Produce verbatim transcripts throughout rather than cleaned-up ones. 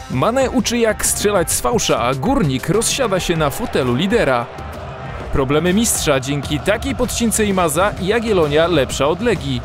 Mane uczy jak strzelać z fałsza, a Górnik rozsiada się na fotelu lidera. Problemy mistrza dzięki takiej podcince Imaza Jagiellonia lepsza od Legii.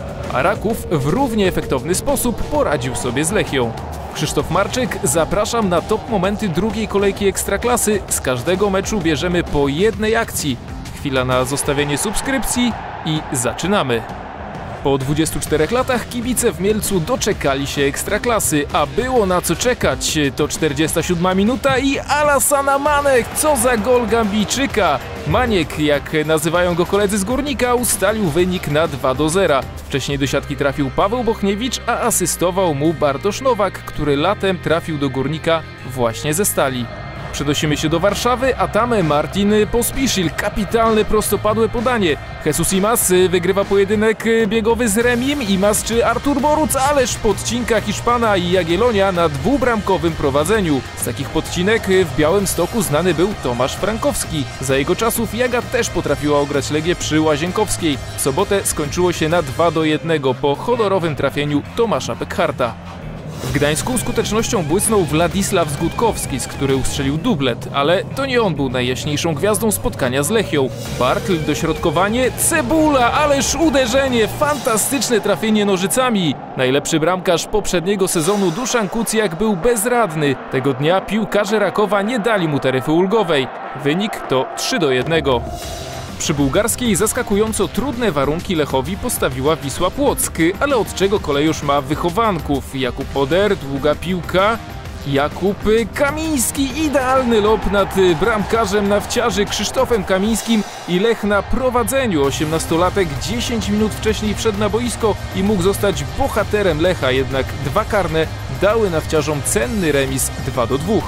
A Raków w równie efektowny sposób poradził sobie z Lechią. Krzysztof Marczyk, zapraszam na top momenty drugiej kolejki Ekstraklasy. Z każdego meczu bierzemy po jednej akcji. Chwila na zostawienie subskrypcji i zaczynamy. Po dwudziestu czterech latach kibice w Mielcu doczekali się Ekstraklasy, a było na co czekać. To czterdziesta siódma minuta i Alassane Mane, co za gol Gambijczyka! Maniek, jak nazywają go koledzy z Górnika, ustalił wynik na dwa do zera. Wcześniej do siatki trafił Paweł Bochniewicz, a asystował mu Bartosz Nowak, który latem trafił do Górnika właśnie ze Stali. Przenosimy się do Warszawy, a tam Martin Pospisil. Kapitalne prostopadłe podanie. Jesus Imaz wygrywa pojedynek biegowy z Remim. Imaz czy Artur Boruc, ależ podcinka Hiszpana i Jagiellonia na dwubramkowym prowadzeniu. Z takich podcinek w Białymstoku znany był Tomasz Frankowski. Za jego czasów Jaga też potrafiła ograć Legię przy Łazienkowskiej. W sobotę skończyło się na dwa do jednego po honorowym trafieniu Tomasza Pekharta. W Gdańsku skutecznością błysnął Władysław Zgutkowski, z który ustrzelił dublet, ale to nie on był najjaśniejszą gwiazdą spotkania z Lechią. Bartl dośrodkowanie, Cebula, ależ uderzenie, fantastyczne trafienie nożycami. Najlepszy bramkarz poprzedniego sezonu Duszan Kucjak był bezradny. Tego dnia piłkarze Rakowa nie dali mu taryfy ulgowej. Wynik to trzy do jednego. Przy bułgarskiej zaskakująco trudne warunki Lechowi postawiła Wisła Płock, ale od czego kolejusz ma wychowanków? Jakub Poder, długa piłka, Jakub Kamiński, idealny lob nad bramkarzem nawciarzy Krzysztofem Kamińskim i Lech na prowadzeniu. osiemnastolatek dziesięć minut wcześniej wszedł na boisko i mógł zostać bohaterem Lecha, jednak dwa karne dały nawciarzom cenny remis dwa do dwóch.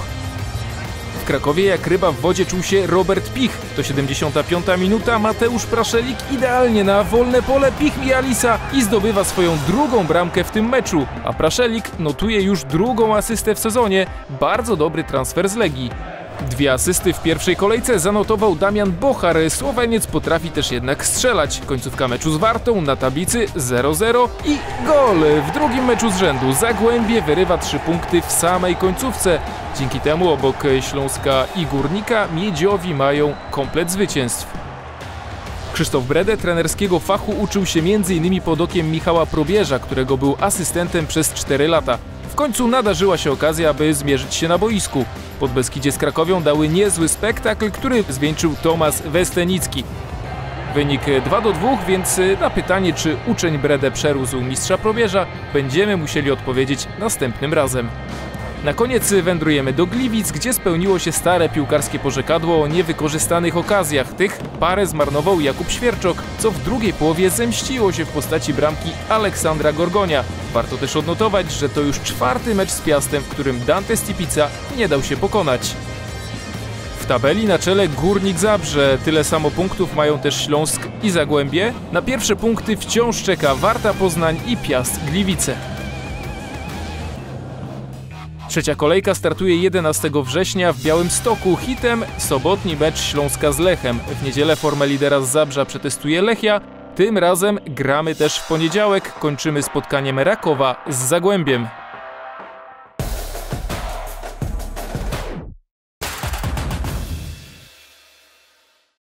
W Krakowie jak ryba w wodzie czuł się Robert Pich. To siedemdziesiąta piąta minuta, Mateusz Praszelik idealnie na wolne pole Pich Mijalisa i zdobywa swoją drugą bramkę w tym meczu. A Praszelik notuje już drugą asystę w sezonie. Bardzo dobry transfer z Legii. Dwie asysty w pierwszej kolejce zanotował Damian Bochar. Słoweniec potrafi też jednak strzelać. Końcówka meczu z Wartą, na tablicy zero zero i gol! W drugim meczu z rzędu Zagłębie wyrywa trzy punkty w samej końcówce. Dzięki temu obok Śląska i Górnika Miedziowi mają komplet zwycięstw. Krzysztof Bredę trenerskiego fachu uczył się między innymi pod okiem Michała Probierza, którego był asystentem przez cztery lata. W końcu nadarzyła się okazja, aby zmierzyć się na boisku. Podbeskidzie z Krakowią dały niezły spektakl, który zwieńczył Tomasz Westenicki. Wynik dwa do dwóch, więc na pytanie, czy uczeń Bredę przerósł mistrza Probierza, będziemy musieli odpowiedzieć następnym razem. Na koniec wędrujemy do Gliwic, gdzie spełniło się stare piłkarskie porzekadło o niewykorzystanych okazjach. Tych parę zmarnował Jakub Świerczok, co w drugiej połowie zemściło się w postaci bramki Aleksandra Gorgonia. Warto też odnotować, że to już czwarty mecz z Piastem, w którym Dante Stipica nie dał się pokonać. W tabeli na czele Górnik Zabrze, tyle samo punktów mają też Śląsk i Zagłębie. Na pierwsze punkty wciąż czeka Warta Poznań i Piast Gliwice. Trzecia kolejka startuje jedenastego września w Białymstoku. Hitem sobotni mecz Śląska z Lechem. W niedzielę formę lidera z Zabrza przetestuje Lechia. Tym razem gramy też w poniedziałek. Kończymy spotkaniem Rakowa z Zagłębiem.